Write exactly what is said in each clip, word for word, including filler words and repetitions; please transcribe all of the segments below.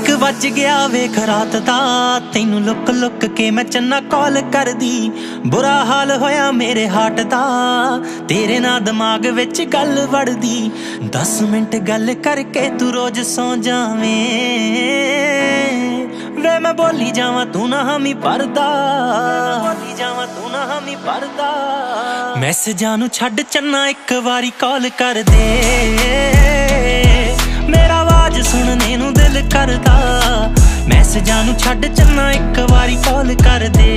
एक वज गया वेख रात दा, तैनू लुक लुक के मैं चन्ना कॉल कर दी। बुरा हाल होया मेरे हार्ट दा, तेरे ना दिमाग विच गल वड़दी। दस मिनट गल करके तू रोज सौ जावें, वे मैं बोली जावां तू ना हामी भरदा, बोली जावां तू ना हामी भरदा। मैसेजां नू छड्ड चन्ना एक वारी कॉल कर दे, मेरा आवाज सुनने नू दिल करदा। मैसेजां नू छड्ड चन्ना एक वारी कॉल कर दे,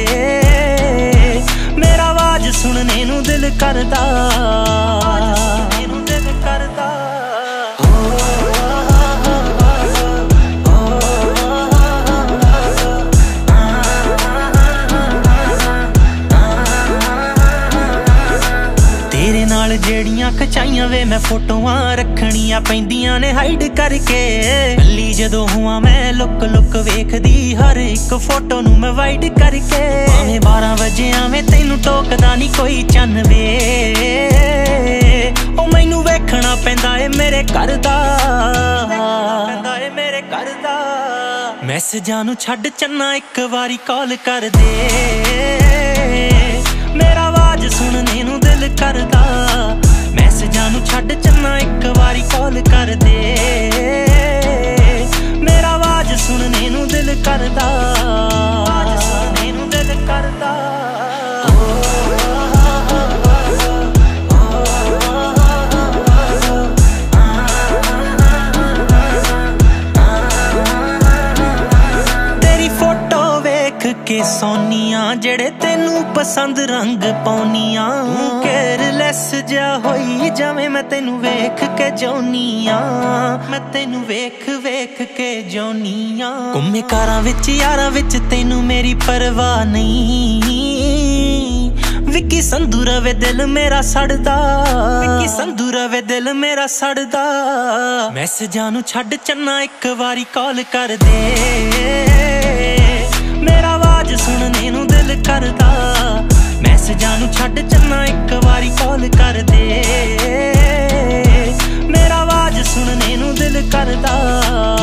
मेरा आवाज सुनने नू दिल करदा, सुनने नू दिल करदा। तेरे नाल जेड़ियां खचाइयां वे मैं फोटोआं रखनियां पैंदियां ने हाइड करके। अली जदों हुआ मैं लुक लुक वेखदी, हर एक फोटो नू मैं वाइड करके। भावें बारह बजे आवें तैनू टोकदा नी कोई चन्न वे, ओ मैनू वेखना पैंदा ए मेरे घर दा, पैंदा ए मेरे घर दा। मैसेजां नू छड्ड चन्ना एक वारी कॉल कर दे, मेरा आवाज सुनने नू दिल करदा। मैसेजां नू छड्ड चन्ना एक वारी कॉल कर दे, मेरा आवाज सुनने नू दिल करदा, आवाज सुनने नू दिल करदा। तेरी फोटो वेख के सोनिया, जेड़े तेनू पसंद रंग पाउनियां। तू केयरलैस जा होई जावें मैं तेनू वेख के जोनियां, मैं तेनू वेख वेख के जोनियां। घुम्मे कारां विच यारां विच तेनू मेरी परवाह नहीं, विक्की संधू रवे दिल मेरा सड़दा, विक्की संधू रवे दिल मेरा सड़दा। मैसेजां नू छड्ड चन्ना एक वारी कॉल कर दे, मेरा आवाज सुनने नू दिल करदा। मैसेजां नू छड्ड चन्ना एक वारी कॉल कर दे, मेरा आवाज सुनने नू दिल करदा।